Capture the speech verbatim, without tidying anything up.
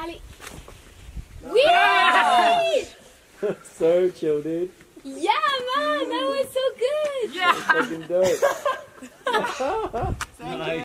Ali. Nice. So chill, dude. Yeah, man, that was so good. Yeah. Fucking dope. Nice.